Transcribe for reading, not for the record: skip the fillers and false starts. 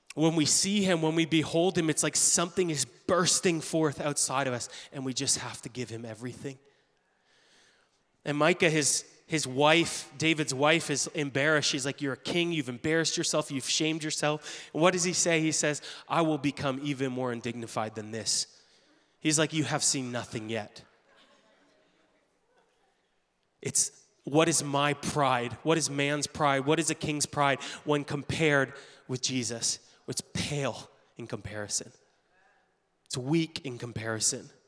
When we see him, when we behold him, it's like something is bursting forth outside of us, and we just have to give him everything. And Micah, his wife, David's wife, is embarrassed. She's like, you're a king, you've embarrassed yourself, you've shamed yourself. And what does he say? He says, I will become even more undignified than this. He's like, you have seen nothing yet. It's, what is my pride? What is man's pride? What is a king's pride when compared with Jesus? It's pale in comparison. It's weak in comparison.